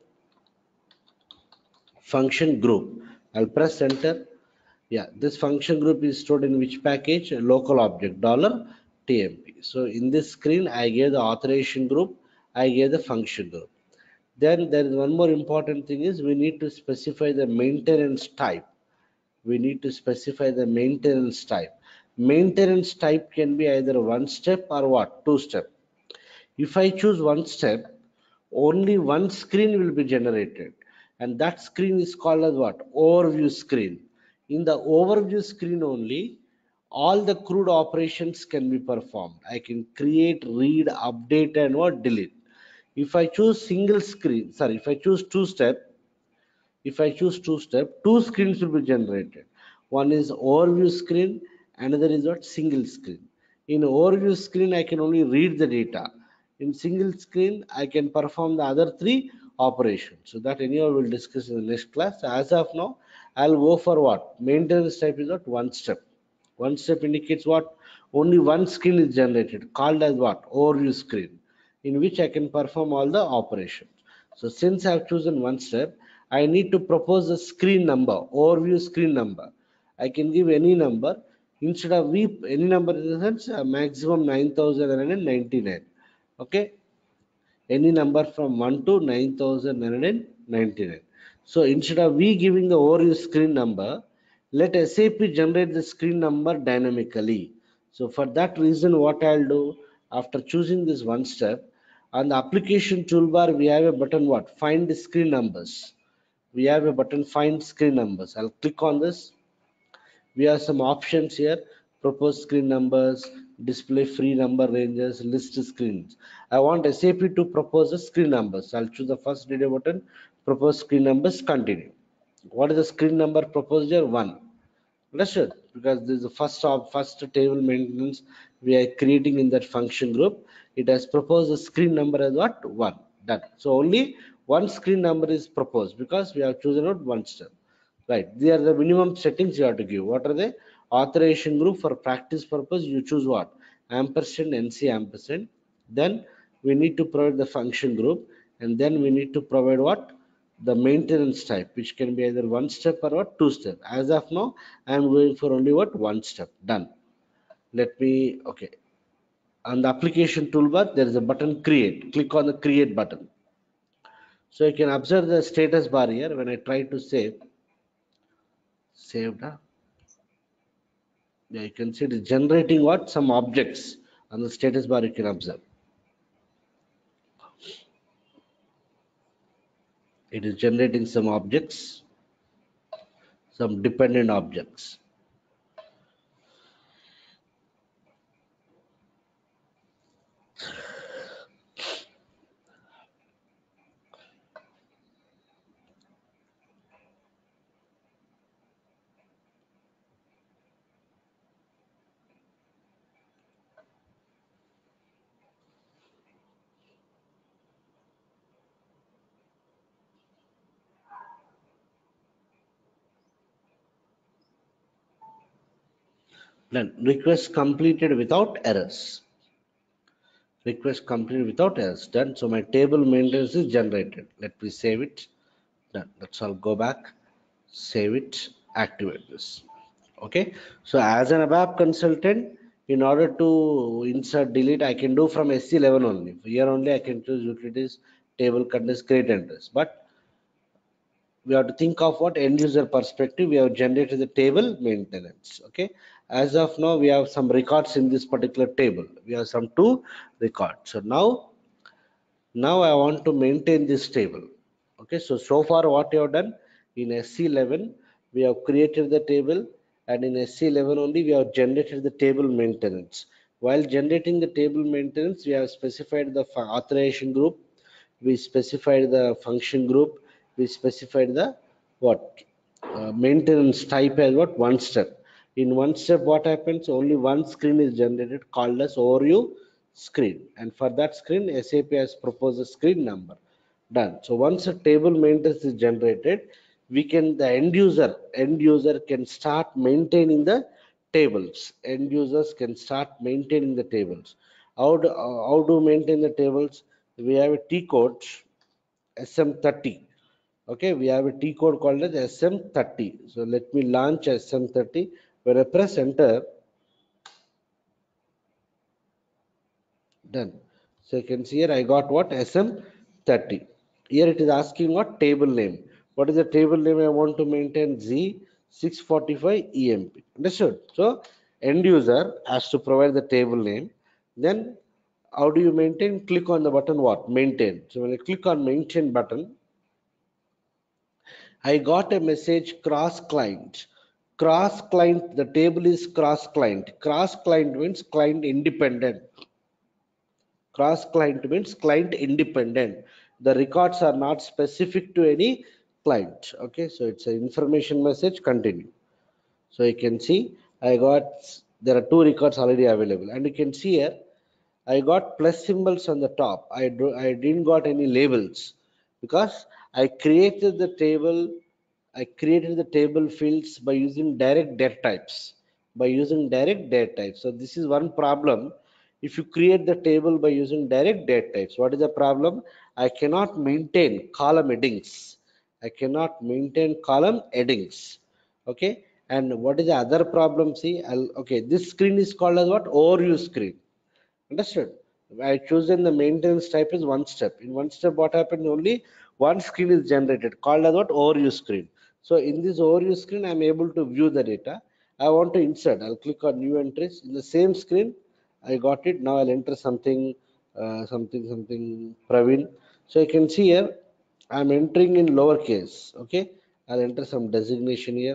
function group. I'll press enter. Yeah, this function group is stored in which package? Local object $tmp. So in this screen, I gave the authorization group, I gave the function group. Then there is one more important thing is we need to specify the maintenance type. We need to specify the maintenance type. Maintenance type can be either one step or what? Two step. If I choose one step, only one screen will be generated, and that screen is called as what? Overview screen. In the overview screen only, all the CRUD operations can be performed. I can create, read, update, and what? Delete. If I choose single screen, sorry, if I choose two step, if I choose two step, two screens will be generated. One is overview screen, another is what? Single screen. In overview screen, I can only read the data. In single screen, I can perform the other three operations. So that anyhow we'll discuss in the next class. As of now, I'll go for what? Maintenance type is what? One step. One step indicates what? Only one screen is generated, called as what? Overview screen, in which I can perform all the operations. So since I have chosen one step, I need to propose a screen number, overview screen number. I can give any number. Instead of any number in the sense maximum 9,999. Okay, any number from 1 to 9,999. So instead of we giving the overview screen number, let SAP generate the screen number dynamically. So for that reason, what I'll do after choosing this one step, on the application toolbar, we have a button what? Find the screen numbers. We have a button find screen numbers. I'll click on this. We have some options here: propose screen numbers, display free number ranges, list screens. I want SAP to propose the screen numbers. I'll choose the first radio button, propose screen numbers, continue. What is the screen number proposed here? One. Understood? Because this is the first table maintenance we are creating in that function group. It has proposed the screen number as what? One. Done. So only one screen number is proposed because we have chosen out one step. Right. They are the minimum settings you have to give. What are they? Authorization group for practice purpose. You choose what? Ampersand NC ampersand. Then we need to provide the function group, and then we need to provide what? The maintenance type, which can be either one step or what? Two step. As of now, I am going for only what? One step. Done. Let me, okay. On the application toolbar, there is a button create. Click on the create button. So you can observe the status bar here. When I try to saved. Yeah, you can see it is generating what? Some objects on the status bar you can observe. It is generating some objects, some dependent objects. Then request completed without errors. Request completed without else. Done. So my table maintenance is generated. Let me save it. Done. That's all. Go back, save it, activate this. Okay. So as an ABAP consultant, in order to insert, delete, I can do from SC11 only. Here only I can choose utilities, table contents, create entries. But we have to think of what end user perspective. We have generated the table maintenance. Okay, as of now we have some records in this particular table. We have some two records. So now I want to maintain this table. Okay, so far what you have done in SC11, we have created the table, and in SC11 only we have generated the table maintenance. While generating the table maintenance, we have specified the authorization group, we specified the function group, we specified the what maintenance type as what one step. In one step, what happens? Only one screen is generated called as overview screen, and for that screen, SAP has proposed a screen number. Done. So once a table maintenance is generated, we can the end user can start maintaining the tables. End users can start maintaining the tables. How do maintain the tables? We have a T code SM30. Okay, we have a T code called as SM30. So let me launch SM30. When I press enter, done. So you can see here I got what SM30. Here it is asking what table name. What is the table name I want to maintain? Z645 EMP. Understood? So end user has to provide the table name. Then how do you maintain? Click on the button what? Maintain. So when I click on maintain button, I got a message cross client. Cross client, the table is cross client. Cross client means client independent. Cross client means client independent. The records are not specific to any client. Okay, so it's an information message. Continue. So you can see there are two records already available, and you can see here I got plus symbols on the top. I didn't got any labels because I created the table. I created the table fields by using direct data types. By using direct data types. So this is one problem. If you create the table by using direct data types, what is the problem? I cannot maintain column headings. I cannot maintain column headings. Okay. And what is the other problem? See, okay, this screen is called as what? Overview screen. Understood? I chosen the maintenance type is one step. In one step, what happens? Only one screen is generated, called as what? Overview screen. So in this overview screen, I'm able to view the data. I want to insert. I'll click on new entries. In the same screen, I got it. Now I'll enter something, something, Praveen. So you can see here, I'm entering in lowercase. Okay. I'll enter some designation here.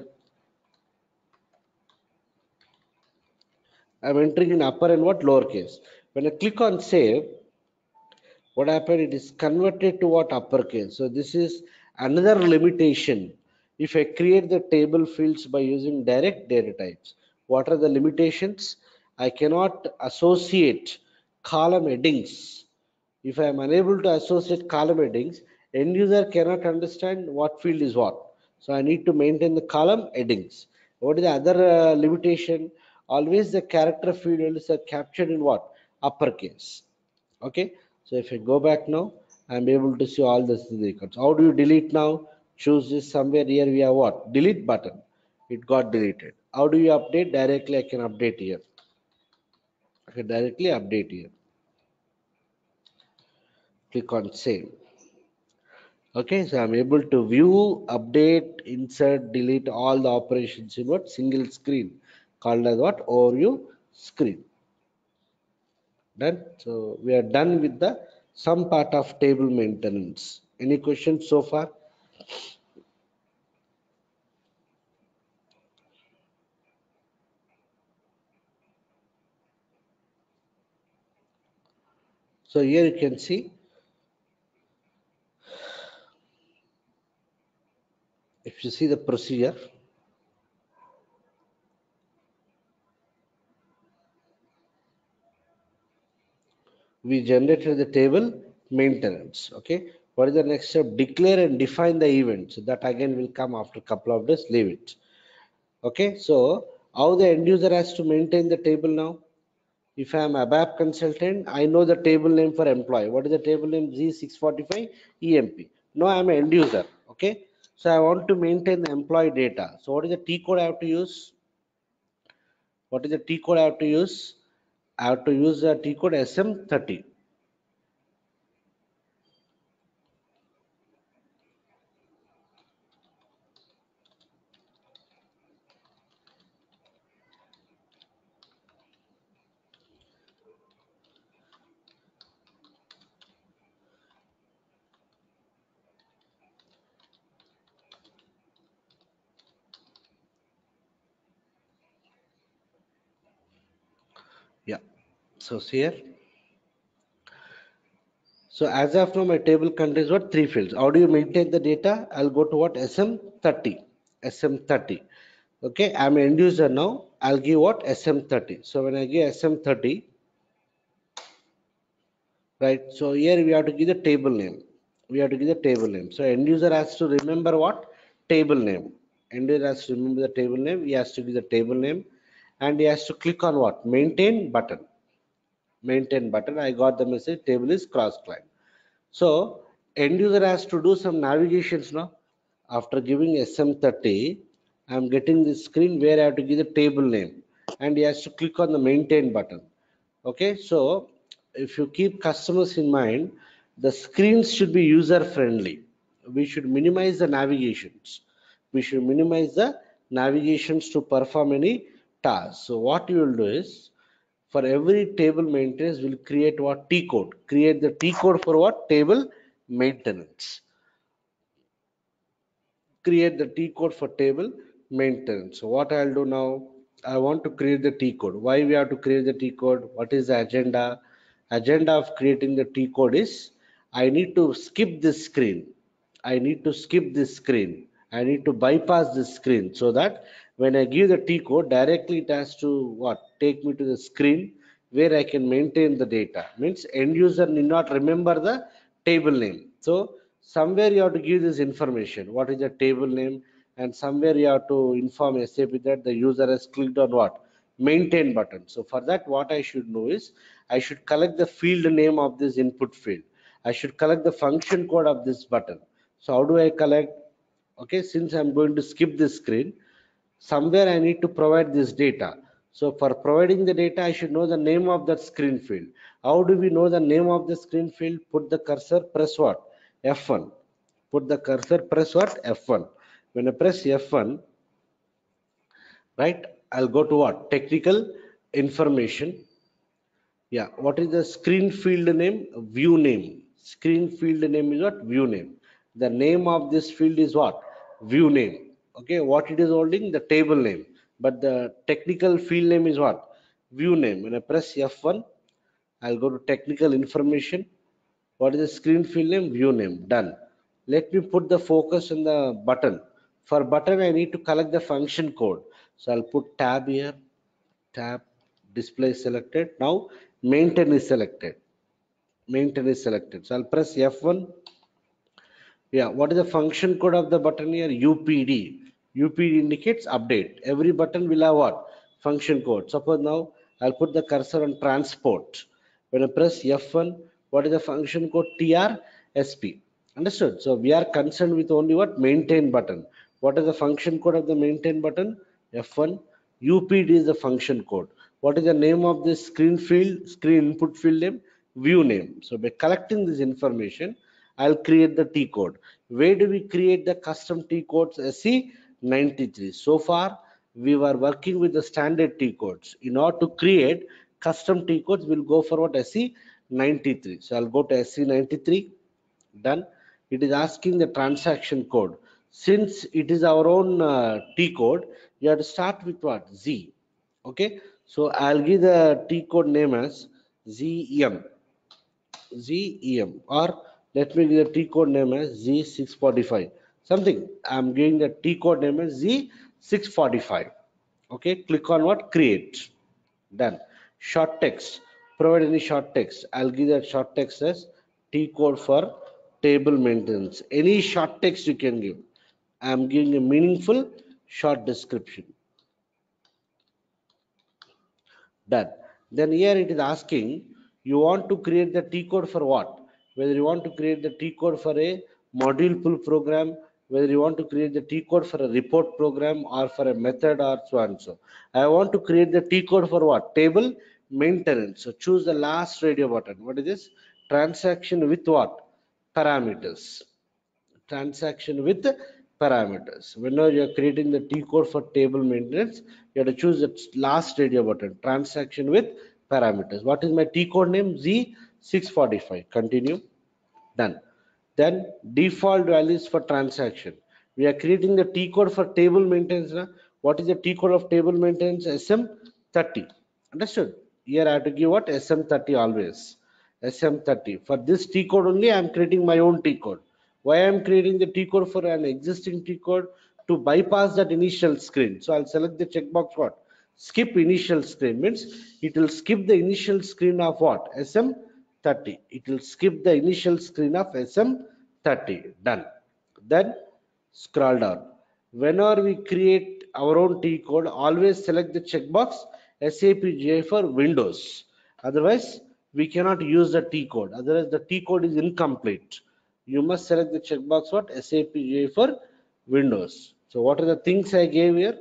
I'm entering in upper and what? Lowercase. When I click on save, what happened? It is converted to what? Uppercase. So this is another limitation. If I create the table fields by using direct data types, what are the limitations? I cannot associate column headings. If I am unable to associate column headings, end user cannot understand what field is what. So I need to maintain the column headings. What is the other limitation? Always the character fields are captured in what? Uppercase. Okay, so if I go back now, I'm able to see all the records. How do you delete now? Choose this. Somewhere here we have what? Delete button. It got deleted. How do you update? Directly I can update here. I can directly update here. Click on save. Okay, so I'm able to view, update, insert, delete all the operations in what? Single screen, called as what? Overview screen. Done. So we are done with the some part of table maintenance. Any questions so far? So here you can see, if you see the procedure, we generated the table maintenance. Okay, what is the next step? Declare and define the event. So that again will come after a couple of days. Leave it. Okay, so how the end user has to maintain the table now? If I am ABAP consultant, I know the table name for employee. What is the table name? Z645 EMP. No, I am an end user. Okay. So I want to maintain the employee data. So what is the T code I have to use? What is the T code I have to use? I have to use the T code SM30. Yeah. So here. So as of now, my table contains what? Three fields. How do you maintain the data? I'll go to what? SM30. SM30. Okay, I'm an end user now. I'll give what? SM30. So when I give SM30, right? So here we have to give the table name. We have to give the table name. So end user has to remember what? Table name. End user has to remember the table name. He has to give the table name, and he has to click on what? Maintain button. Maintain button. I got the message. Table is cross-client. So end user has to do some navigations now. After giving SM30, I'm getting this screen where I have to give the table name, and he has to click on the maintain button. Okay, so if you keep customers in mind, the screens should be user friendly. We should minimize the navigations. We should minimize the navigations to perform any task. So what you will do is, for every table maintenance, we'll create what? T code. Create the T code for what? Table maintenance. Create the T code for table maintenance. So what I'll do now, I want to create the T code. Why we have to create the T code? What is the agenda? Agenda of creating the T code is, I need to skip this screen. I need to skip this screen. I need to bypass this screen so that when I give the T code, directly it has to what? Take me to the screen where I can maintain the data. Means end user need not remember the table name. So somewhere you have to give this information. What is the table name? And somewhere you have to inform SAP that the user has clicked on what? Maintain button. So for that, what I should know is, I should collect the field name of this input field. I should collect the function code of this button. So how do I collect? Okay, since I'm going to skip this screen, somewhere I need to provide this data. So for providing the data, I should know the name of that screen field. How do we know the name of the screen field? Put the cursor, press what? F1. Put the cursor, press what? F1. When I press F1, right, I'll go to what? Technical information. Yeah, what is the screen field name? View name. Screen field name is what? View name. The name of this field is what? View name. Okay, what it is holding? The table name. But the technical field name is what? View name. When I press F1, I'll go to technical information. What is the screen field name? View name. Done. Let me put the focus on the button. For button, I need to collect the function code. So I'll put tab here, tab, display selected. Now maintain is selected. Maintain is selected. So I'll press F1. Yeah, what is the function code of the button here? UPD. UPD indicates update. Every button will have what? Function code. Suppose now I'll put the cursor on transport. When I press F1, what is the function code? TRSP. Understood? So we are concerned with only what? Maintain button. What is the function code of the maintain button? F1. UPD is the function code. What is the name of this screen field? Screen input field name? View name. So by collecting this information, I'll create the T code. Where do we create the custom T codes? SE93. So far, we were working with the standard T codes. In order to create custom T codes, we'll go for what? SE93. So I'll go to SE93. Done. It is asking the transaction code. Since it is our own T code, you have to start with what? Z. Okay. So I'll give the T code name as ZEM. ZEM, or let me give the T code name as Z645. Something. I'm giving the T code name as Z645. Okay, click on what? Create. Done. Short text. Provide any short text. I'll give that short text as T code for table maintenance. Any short text you can give. I'm giving a meaningful short description. Done. Then here it is asking you want to create the T code for what? Whether you want to create the T code for a module pull program, whether you want to create the T code for a report program or for a method or so and so. I want to create the T code for what? Table maintenance. So choose the last radio button. What is this? Transaction with what? Parameters. Transaction with parameters. Whenever you are creating the T code for table maintenance, you have to choose the last radio button, transaction with parameters. What is my T code name? Z645. Continue. Done. Then default values for transaction. We are creating the T code for table maintenance. What is the T code of table maintenance? SM30. Understood? Here I have to give what? SM30 always. SM30. For this T code only, I am creating my own T code. Why I am creating the T code for an existing T code? To bypass that initial screen. So I'll select the checkbox what? Skip initial screen means it will skip the initial screen of what? SM30. It will skip the initial screen of SM30. Done. Then scroll down. Whenever we create our own T code, always select the checkbox SAP GUI for Windows. Otherwise, we cannot use the T code. Otherwise, the T code is incomplete. You must select the checkbox what? SAP GUI for Windows. So what are the things I gave here?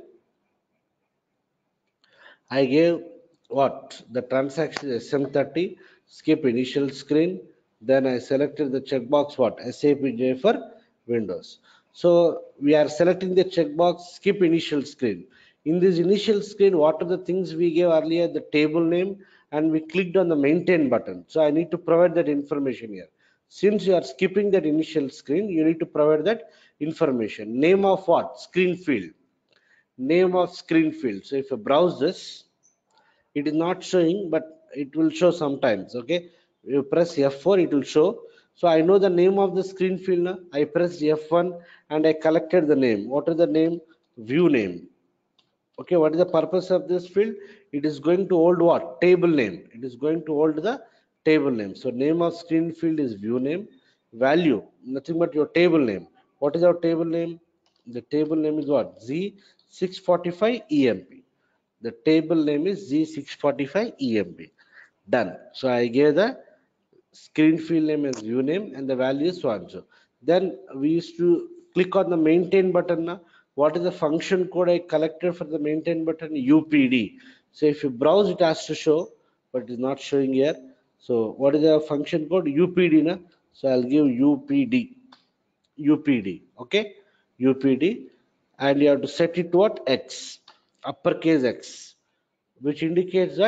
I gave what? The transaction SM30, skip initial screen. Then I selected the checkbox what? SAP GUI for Windows. So we are selecting the checkbox skip initial screen. In this initial screen, what are the things we gave earlier? The table name, and we clicked on the maintain button. So I need to provide that information here. Since you are skipping that initial screen, you need to provide that information. Name of what? Screen field. Name of screen field. So if you browse this, it is not showing, but it will show sometimes. Okay, you press F4, it will show. So I know the name of the screen field now. I pressed F1 and I collected the name. What is the name? View name. Okay, what is the purpose of this field? It is going to hold what? Table name. It is going to hold the table name. So name of screen field is view name. Value, nothing but your table name. What is our table name? The table name is what? Z645 EMP. The table name is Z645 EMP. Done. So I gave the screen field name as view name and the value is so and so. Then we used to click on the maintain button. Now, what is the function code I collected for the maintain button? UPD. So if you browse, it has to show, but it is not showing here. So what is the function code? UPD. Na? So I'll give UPD. UPD. Okay, UPD, and you have to set it to what? X, uppercase X, which indicates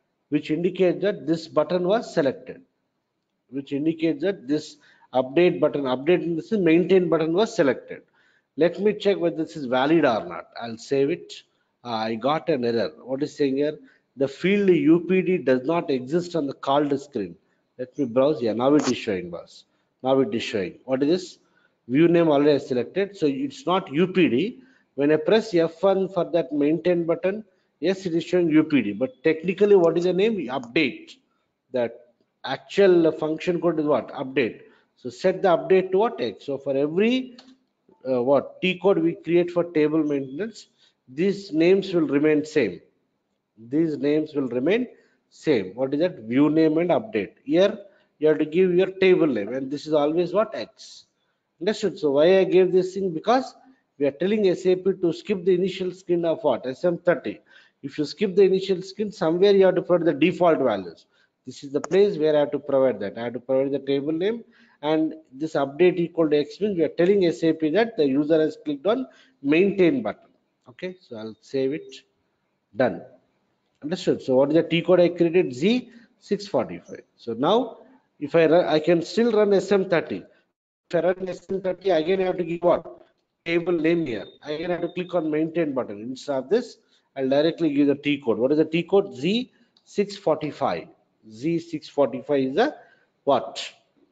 that this button was selected, which indicates that this update button, update in this maintain button was selected. Let me check whether this is valid or not. I'll save it. I got an error. What is saying here? The field UPD does not exist on the called screen. Let me browse. Yeah, now it is showing, boss. Now it is showing. What is this? View name already selected, so it's not UPD. When I press F1 for that maintain button, yes, it is showing UPD, but technically what is the name? Update. That actual function code is what? Update. So set the update to what? X. So for every what T code we create for table maintenance, these names will remain same. These names will remain same. What is that? View name and update. Here you have to give your table name, and this is always what? X. Understood? So why I gave this thing? Because we are telling SAP to skip the initial screen of what? SM30. If you skip the initial screen, somewhere you have to put the default values. This is the place where I have to provide that. I have to provide the table name, and this update equal to X means we are telling SAP that the user has clicked on maintain button. Okay, so I'll save it. Done. Understood? So what is the T code I created? Z645. So now if I run, I can still run SM30. If I run SM30, again I have to give what? Table name here. Again I have to click on maintain button. Instead of this, I'll directly give the T code. What is the T code? Z645. Z645 is the what?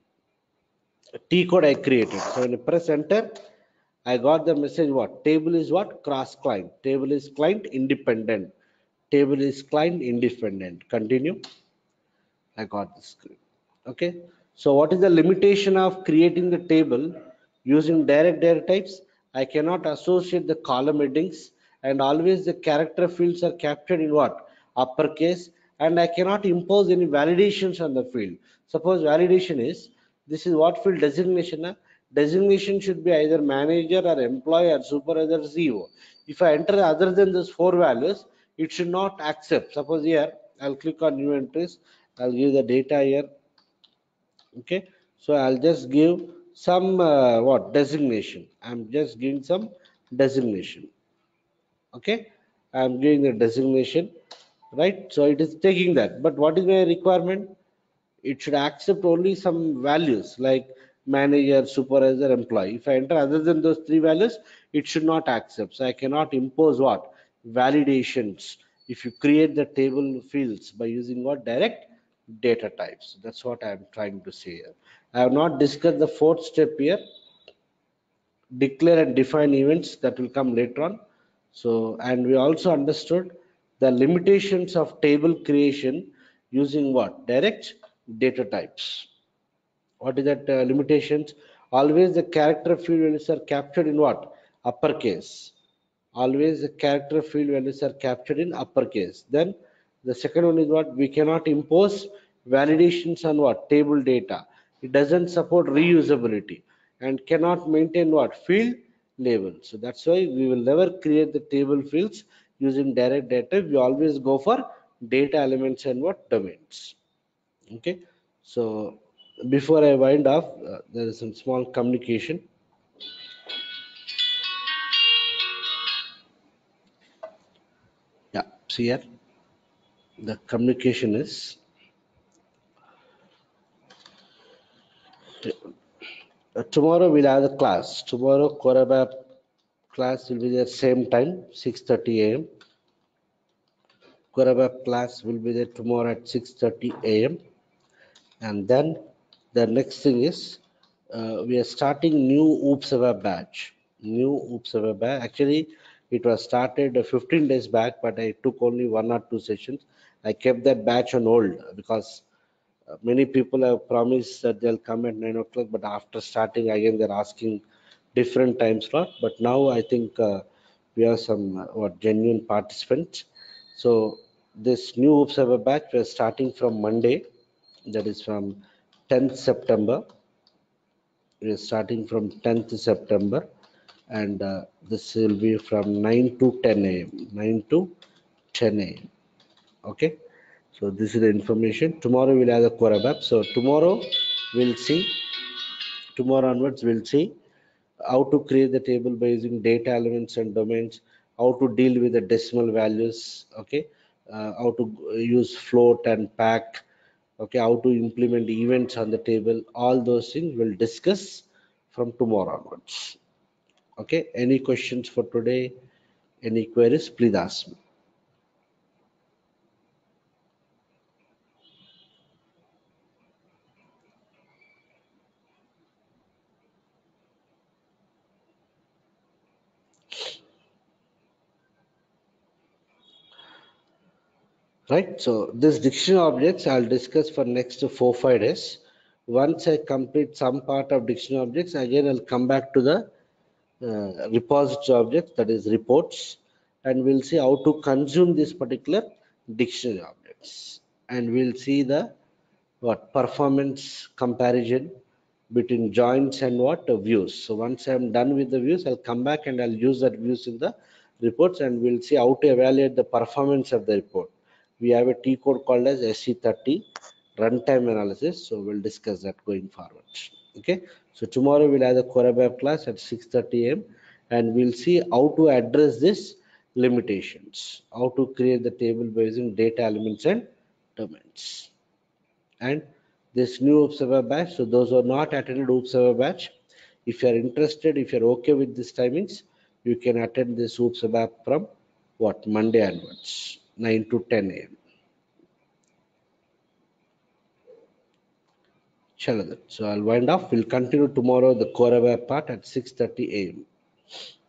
T code I created. So when I press enter, I got the message what? Table is what? Cross client. Table is client independent. Table is client independent. Continue. I got the screen. Okay. So what is the limitation of creating the table using direct data types? I cannot associate the column headings, and always the character fields are captured in what? Uppercase. and I cannot impose any validations on the field. Suppose validation is, this is what field designation. Designation should be either manager or employee or supervisor CEO. If I enter other than those four values, it should not accept. Suppose here, I'll click on new entries. I'll give the data here. Okay, so I'll just give some what designation. I'm just giving some designation. Okay, I'm giving the designation, right? So it is taking that, but what is my requirement? It should accept only some values like manager, supervisor, employee. If I enter other than those three values, it should not accept. So I cannot impose what validations if you create the table fields by using what direct data types. That's what I'm trying to say here. I have not discussed the fourth step here, declare and define events, that will come later on. So, and we also understood the limitations of table creation using what? Direct data types. What is that limitations? Always the character field values are captured in what? Uppercase. Always the character field values are captured in uppercase. Then the second one is what? We cannot impose validations on what? Table data. It doesn't support reusability and cannot maintain what? Field labels. So that's why we will never create the table fields using direct data. We always go for data elements and what? Domains. Okay, so before I wind up, there is some small communication. Yeah, see here, the communication is tomorrow we'll have the class. Tomorrow Core Web class will be there same time, 6:30 a.m. Core Web class will be there tomorrow at 6:30 a.m. And then the next thing is we are starting new Oops Web batch. New Oops Web batch. Actually, it was started 15 days back, but I took only one or two sessions. I kept that batch on hold because many people have promised that they'll come at 9 o'clock, but after starting again, they're asking different time slot. But now I think we have some what genuine participants. So this new Oops Web batch, we're starting from Monday, that is from 10th September. We are starting from 10th September, and this will be from 9 to 10 a.m. 9 to 10 a.m. Okay, so this is the information. Tomorrow we'll have the core app. So tomorrow we'll see. Tomorrow onwards we'll see how to create the table by using data elements and domains, how to deal with the decimal values, okay, how to use float and pack, okay, how to implement events on the table. All those things we'll discuss from tomorrow onwards. Okay, any questions for today? Any queries? Please ask me. Right, so this dictionary objects I'll discuss for next 4 5 days. Once I complete some part of dictionary objects, again I'll come back to the repository objects, that is reports, and we'll see how to consume this particular dictionary objects, and we'll see the what performance comparison between joins and what views. So once I'm done with the views, I'll come back and I'll use that views in the reports, and we'll see how to evaluate the performance of the report. We have a T code called as SC30 runtime analysis, so we'll discuss that going forward. Okay, so tomorrow we'll have the Core Web class at 6:30 a.m. and we'll see how to address this limitations, how to create the table by using data elements and domains. And this new observer batch, so those who are not attended observer batch, if you are interested, if you're okay with these timings, you can attend this observer from what Monday onwards, 9 to 10 a.m. Chalo, so I'll wind off. We'll continue tomorrow the core web part at 6:30 a.m.